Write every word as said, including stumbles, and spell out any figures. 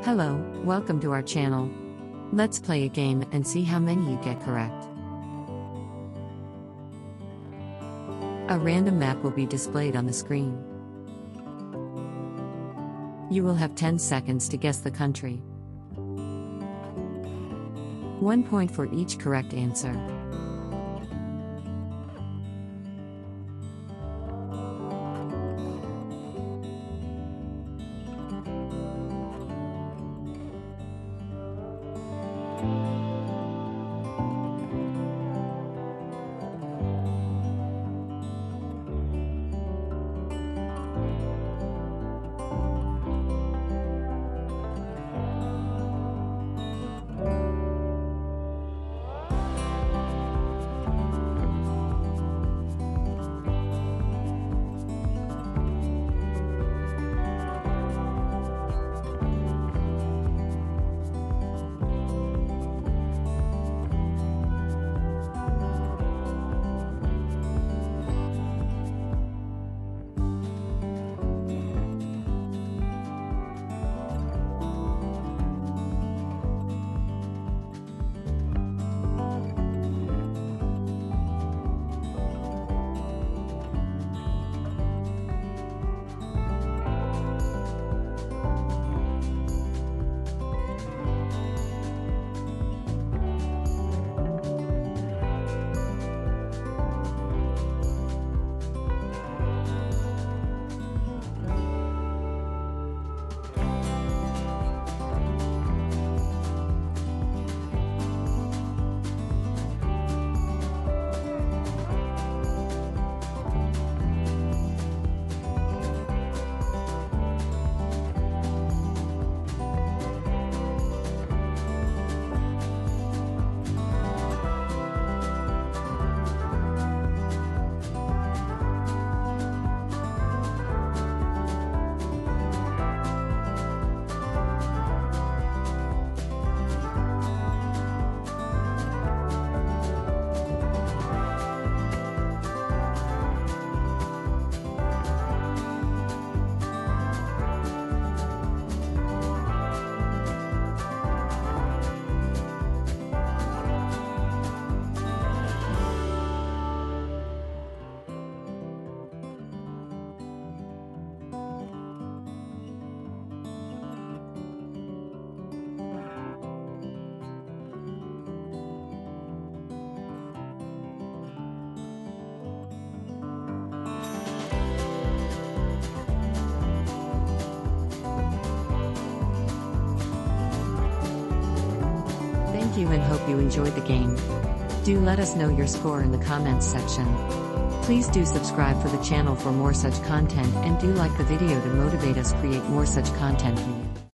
Hello, welcome to our channel. Let's play a game and see how many you get correct. A random map will be displayed on the screen. You will have ten seconds to guess the country. One point for each correct answer. Thank you and hope you enjoyed the game. Do let us know your score in the comments section. Please do subscribe for the channel for more such content and do like the video to motivate us create more such content for you.